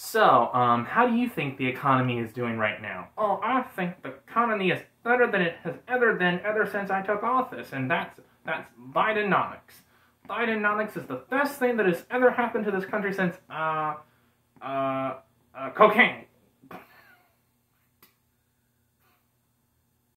So, how do you think the economy is doing right now? Oh, I think the economy is better than it has ever been ever since I took office, and that's Bidenomics. Bidenomics is the best thing that has ever happened to this country since, cocaine.